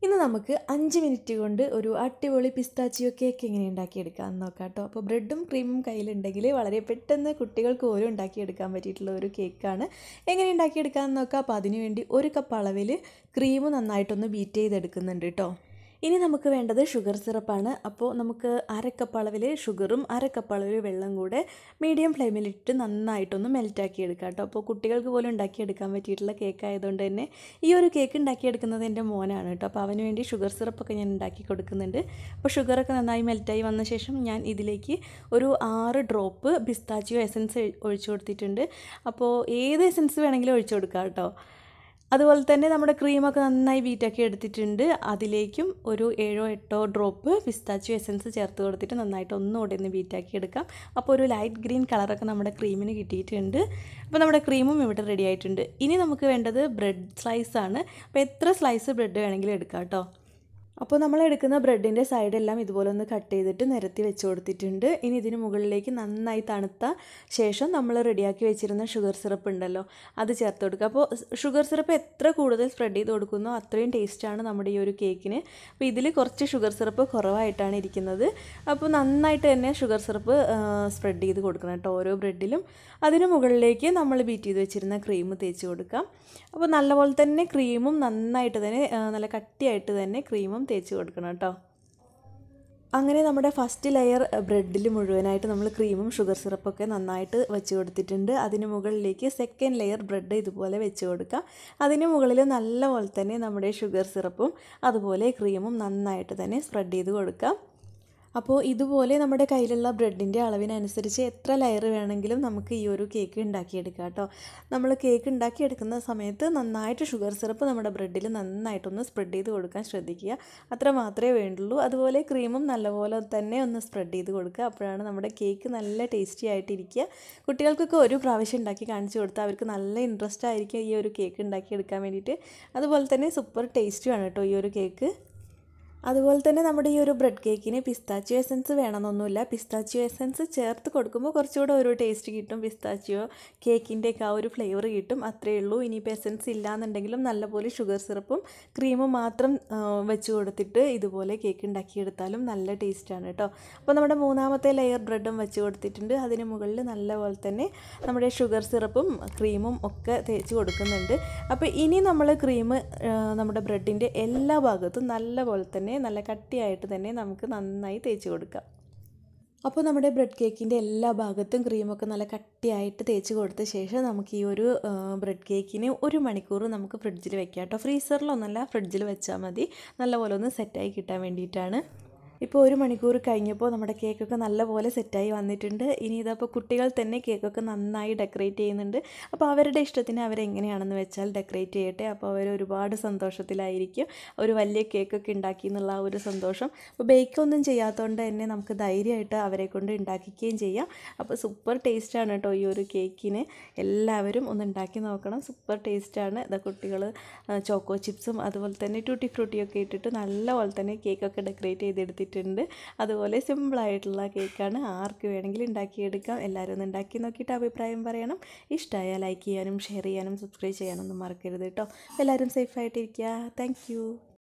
ഇന്ന് നമുക്ക് 5 മിനിറ്റ് കൊണ്ട് ഒരു അടിപൊളി പിസ്താച്ചിയോ കേക്ക് എങ്ങനെ ഉണ്ടാക്കിയെടുക്കാമെന്ന് നോക്കാം കേട്ടോ. അപ്പോൾ ബ്രെഡും ക്രീമും കയ്യിലുണ്ടെങ്കിൽ വളരെ പെട്ടെന്ന് കുട്ടികൾക്ക് പോലും ഉണ്ടാക്കിയെടുക്കാൻ പറ്റിയിട്ടുള്ള ഒരു കേക്കാണ്. എങ്ങനെ ഉണ്ടാക്കിയെടുക്കാമെന്ന് നോക്കാം. അപ്പോൾ അതിനുവേണ്ടി 1 കപ്പ് അളവിൽ ക്രീം നന്നായിട്ടൊന്ന് ബീറ്റ് ചെയ്തെടുക്കുന്നുണ്ട് കേട്ടോ. ഇനി നമുക്ക് വേണ്ടത് ഷുഗർ സിറപ്പാണ്. അപ്പോൾ നമുക്ക് 1/2 കപ്പ് അളവിൽ ഷുഗറും 1/2 കപ്പ് അളവിൽ വെള്ളം കൂടെ മീഡിയം ഫ്ലെയിമിലിട്ട് നന്നായിട്ടൊന്ന് മെൽറ്റാക്കി എടുക്കാം കേട്ടോ. അപ്പോൾ കുട്ടികൾക്ക് പോലും ഉണ്ടാക്കിയെടുക്കാൻ പറ്റിയിട്ടുള്ള കേക്ക് ആയതുകൊണ്ട് തന്നെ ഈ ഒരു കേക്ക് ഉണ്ടാക്കിയെടുക്കുന്നത് എൻ്റെ മോനാണ് കേട്ടോ. അപ്പോൾ അവന് വേണ്ടി ഷുഗർ സിറപ്പൊക്കെ ഞാൻ ഉണ്ടാക്കി കൊടുക്കുന്നുണ്ട്. അപ്പോൾ ഷുഗറൊക്കെ നന്നായി മെൽറ്റായി വന്ന ശേഷം ഞാൻ ഇതിലേക്ക് ഒരു 6 ഡ്രോപ്പ് പിസ്താച്ചിയോ എസൻസ് ഒഴിച്ചു കൊടുത്തിട്ടുണ്ട്. അപ്പോൾ ഏത് എസൻസ് വേണമെങ്കിലും ഒഴിച്ചു കൊടുക്കാം കേട്ടോ. അതുപോലെ തന്നെ നമ്മുടെ ക്രീമൊക്കെ നന്നായി ബീറ്റാക്കി എടുത്തിട്ടുണ്ട്. അതിലേക്കും ഒരു 7-8 ഡ്രോപ്പ് പിസ്താച്ചിയോ എസൻസ് ചേർത്ത് കൊടുത്തിട്ട് നന്നായിട്ട് ഒന്നുകൂടെ ഒന്ന് ബീറ്റാക്കി എടുക്കാം. അപ്പോൾ ഒരു ലൈറ്റ് ഗ്രീൻ കളറൊക്കെ നമ്മുടെ ക്രീമിന് കിട്ടിയിട്ടുണ്ട്. അപ്പോൾ നമ്മുടെ ക്രീമും ഇവിടെ റെഡി ആയിട്ടുണ്ട്. ഇനി നമുക്ക് വേണ്ടത് ബ്രെഡ് സ്ലൈസാണ്. അപ്പോൾ എത്ര സ്ലൈസ് ബ്രെഡ് വേണമെങ്കിലും എടുക്കാം കേട്ടോ. അപ്പോൾ നമ്മൾ എടുക്കുന്ന ബ്രെഡിൻ്റെ സൈഡെല്ലാം ഇതുപോലെ ഒന്ന് കട്ട് ചെയ്തിട്ട് നിരത്തി വെച്ച് കൊടുത്തിട്ടുണ്ട്. ഇനി ഇതിന് മുകളിലേക്ക് നന്നായി തണുത്ത ശേഷം നമ്മൾ റെഡിയാക്കി വെച്ചിരുന്ന ഷുഗർ സിറപ്പ് ഉണ്ടല്ലോ, അത് ചേർത്ത് കൊടുക്കുക. അപ്പോൾ ഷുഗർ സിറപ്പ് എത്ര കൂടുതൽ സ്പ്രെഡ് ചെയ്ത് കൊടുക്കുന്നോ അത്രയും ടേസ്റ്റാണ് നമ്മുടെ ഈ ഒരു കേക്കിന്. അപ്പോൾ ഇതിൽ കുറച്ച് ഷുഗർ സിറപ്പ് കുറവായിട്ടാണ് ഇരിക്കുന്നത്. അപ്പോൾ നന്നായിട്ട് തന്നെ ഷുഗർ സിറപ്പ് സ്പ്രെഡ് ചെയ്ത് കൊടുക്കണം കേട്ടോ ഓരോ ബ്രെഡിലും. അതിന് മുകളിലേക്ക് നമ്മൾ ബീറ്റ് ചെയ്ത് വെച്ചിരുന്ന ക്രീം തേച്ച് കൊടുക്കാം. അപ്പോൾ നല്ലപോലെ തന്നെ ക്രീമും നന്നായിട്ട് തന്നെ നല്ല കട്ടിയായിട്ട് തന്നെ ക്രീമും തേച്ച് കൊടുക്കണം കേട്ടോ. അങ്ങനെ നമ്മുടെ ഫസ്റ്റ് ലെയർ ബ്രെഡിൽ മുഴുവനായിട്ട് നമ്മൾ ക്രീമും ഷുഗർ സിറപ്പൊക്കെ നന്നായിട്ട് വെച്ച് കൊടുത്തിട്ടുണ്ട്. അതിന് മുകളിലേക്ക് സെക്കൻഡ് ലെയർ ബ്രെഡ് ഇതുപോലെ വെച്ച് കൊടുക്കാം. അതിന് മുകളിൽ നല്ലപോലെ തന്നെ നമ്മുടെ ഷുഗർ സിറപ്പും അതുപോലെ ക്രീമും നന്നായിട്ട് തന്നെ സ്പ്രെഡ് ചെയ്ത് കൊടുക്കാം. അപ്പോൾ ഇതുപോലെ നമ്മുടെ കയ്യിലുള്ള ബ്രെഡിൻ്റെ അളവിനനുസരിച്ച് എത്ര ലെയർ വേണമെങ്കിലും നമുക്ക് ഈ ഒരു കേക്ക് ഉണ്ടാക്കിയെടുക്കാം കേട്ടോ. നമ്മൾ കേക്ക് ഉണ്ടാക്കിയെടുക്കുന്ന സമയത്ത് നന്നായിട്ട് ഷുഗർ സിറപ്പ് നമ്മുടെ ബ്രെഡിൽ നന്നായിട്ടൊന്ന് സ്പ്രെഡ് ചെയ്ത് കൊടുക്കാൻ ശ്രദ്ധിക്കുക. അത്ര മാത്രമേ വേണ്ടുള്ളൂ. അതുപോലെ ക്രീമും നല്ലപോലെ തന്നെ ഒന്ന് സ്പ്രെഡ് ചെയ്ത് കൊടുക്കുക. അപ്പോഴാണ് നമ്മുടെ കേക്ക് നല്ല ടേസ്റ്റി ആയിട്ടിരിക്കുക. കുട്ടികൾക്കൊക്കെ ഒരു പ്രാവശ്യം ഉണ്ടാക്കി കാണിച്ചു കൊടുത്താൽ അവർക്ക് നല്ല ഇൻട്രസ്റ്റ് ആയിരിക്കും ഈ ഒരു കേക്ക് ഉണ്ടാക്കിയെടുക്കാൻ വേണ്ടിയിട്ട്. അതുപോലെ തന്നെ സൂപ്പർ ടേസ്റ്റിയാണ് കേട്ടോ ഈ ഒരു കേക്ക്. അതുപോലെ തന്നെ നമ്മുടെ ഈ ഒരു ബ്രെഡ് കേക്കിന് പിസ്താച്ചിയോ എസൻസ് വേണമെന്നൊന്നുമില്ല. പിസ്താച്ചിയോ എസൻസ് ചേർത്ത് കൊടുക്കുമ്പോൾ കുറച്ചുകൂടെ ഒരു ടേസ്റ്റ് കിട്ടും. പിസ്താച്ചിയോ കേക്കിൻ്റെയൊക്കെ ആ ഒരു ഫ്ലേവർ കിട്ടും, അത്രയേ ഉള്ളൂ. ഇനിയിപ്പോൾ എസൻസ് ഇല്ലയെന്നുണ്ടെങ്കിലും നല്ലപോലെ ഷുഗർ സിറപ്പും ക്രീമും മാത്രം വെച്ച് കൊടുത്തിട്ട് ഇതുപോലെ കേക്ക് ഉണ്ടാക്കിയെടുത്താലും നല്ല ടേസ്റ്റാണ് കേട്ടോ. അപ്പോൾ നമ്മുടെ മൂന്നാമത്തെ ലെയർ ബ്രെഡും വെച്ച് കൊടുത്തിട്ടുണ്ട്. അതിന് മുകളിൽ നല്ലപോലെ തന്നെ നമ്മുടെ ഷുഗർ സിറപ്പും ക്രീമും ഒക്കെ തേച്ച് കൊടുക്കുന്നുണ്ട്. അപ്പോൾ ഇനി നമ്മൾ ക്രീം നമ്മുടെ ബ്രെഡിൻ്റെ എല്ലാ ഭാഗത്തും നല്ലപോലെ തന്നെ നല്ല കട്ടിയായിട്ട് തന്നെ നമുക്ക് നന്നായി തേച്ച് കൊടുക്കാം. അപ്പോൾ നമ്മുടെ ബ്രെഡ് കേക്കിൻ്റെ എല്ലാ ഭാഗത്തും ക്രീമൊക്കെ നല്ല കട്ടിയായിട്ട് തേച്ച് കൊടുത്ത ശേഷം നമുക്ക് ഈ ഒരു ബ്രെഡ് കേക്കിന് 1 മണിക്കൂർ നമുക്ക് ഫ്രിഡ്ജിൽ വെക്കാം കേട്ടോ. ഫ്രീസറിലൊന്നല്ല, ഫ്രിഡ്ജിൽ വെച്ചാൽ മതി. നല്ലപോലെ ഒന്ന് സെറ്റായി കിട്ടാൻ വേണ്ടിയിട്ടാണ്. ഇപ്പോൾ 1 മണിക്കൂർ കഴിഞ്ഞപ്പോൾ നമ്മുടെ കേക്കൊക്കെ നല്ലപോലെ സെറ്റായി വന്നിട്ടുണ്ട്. ഇനി ഇതപ്പോൾ കുട്ടികൾ തന്നെ കേക്കൊക്കെ നന്നായി ഡെക്കറേറ്റ് ചെയ്യുന്നുണ്ട്. അപ്പോൾ അവരുടെ ഇഷ്ടത്തിന് അവരെങ്ങനെയാണെന്ന് വെച്ചാൽ ഡെക്കറേറ്റ് ചെയ്യട്ടെ. അപ്പോൾ അവർ ഒരുപാട് സന്തോഷത്തിലായിരിക്കും. ഒരു വലിയ കേക്കൊക്കെ ഉണ്ടാക്കി എന്നുള്ള ആ ഒരു സന്തോഷം. അപ്പോൾ ബേക്കൊന്നും ചെയ്യാത്തതുകൊണ്ട് തന്നെ നമുക്ക് ധൈര്യമായിട്ട് അവരെ കൊണ്ട് ഉണ്ടാക്കിക്കുകയും ചെയ്യാം. അപ്പോൾ സൂപ്പർ ടേസ്റ്റാണ് കേട്ടോ ഈ ഒരു കേക്കിന്. എല്ലാവരും ഒന്ന് ഉണ്ടാക്കി നോക്കണം. സൂപ്പർ ടേസ്റ്റാണ്. ഇതാ കുട്ടികൾ ചോക്കോ ചിപ്സും അതുപോലെ തന്നെ ടൂട്ടി ഫ്രൂട്ടിയൊക്കെ ഇട്ടിട്ട് നല്ലപോലെ തന്നെ കേക്കൊക്കെ ഡെക്കറേറ്റ് ചെയ്തെടുത്തിട്ടുണ്ട്. അതുപോലെ സിമ്പിളായിട്ടുള്ള കേക്കാണ്. ആർക്ക് വേണമെങ്കിലും ഉണ്ടാക്കിയെടുക്കാം. എല്ലാവരും ഒന്ന് ഉണ്ടാക്കി നോക്കിയിട്ട് അഭിപ്രായം പറയണം. ഇഷ്ടമായാൽ ലൈക്ക് ചെയ്യാനും ഷെയർ ചെയ്യാനും സബ്സ്ക്രൈബ് ചെയ്യാനൊന്നും മറക്കരുത് കേട്ടോ. എല്ലാവരും സേഫായിട്ടിരിക്കുക. Thank you.